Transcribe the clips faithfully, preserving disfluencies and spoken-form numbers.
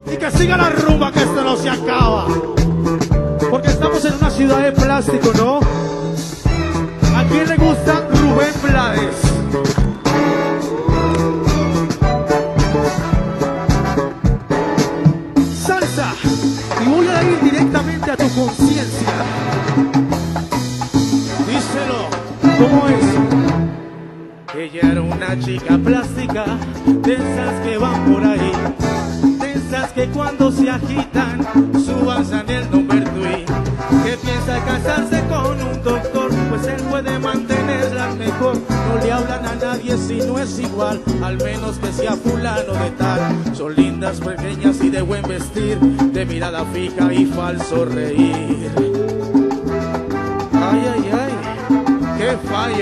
Y que siga la rumba, que esto no se acaba. Porque estamos en una ciudad de plástico, ¿no? ¿A quién le gusta Rubén Blades? Salsa. Y voy a ir directamente a tu conciencia. Díselo, ¿cómo es? Ella era una chica plástica, de esas que van por ahí, de esas que cuando se agitan suban el number three, que piensa casarse con un doctor, pues él puede mantenerla mejor. No le hablan a nadie si no es igual, al menos que sea fulano de tal. Son lindas, pequeñas y de buen vestir, de mirada fija y falso reír. Ay, ay, ay, qué fallo.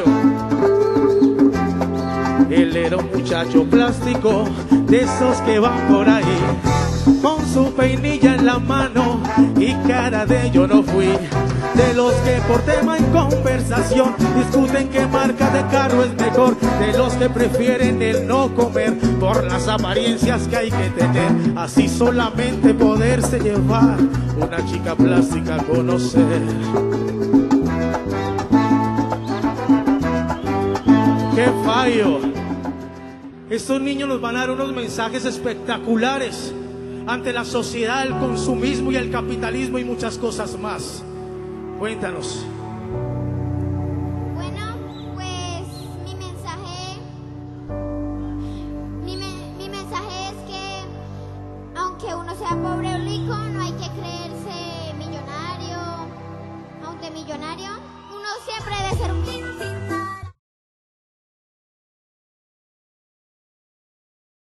Él era un muchacho plástico, de esos que van por ahí, con su peinilla en la mano y cara de yo no fui. De los que por tema en conversación discuten qué marca de carro es mejor. De los que prefieren el no comer por las apariencias que hay que tener. Así solamente poderse llevar una chica plástica a conocer. ¡Qué fallo! Estos niños nos van a dar unos mensajes espectaculares ante la sociedad, el consumismo y el capitalismo y muchas cosas más. Cuéntanos.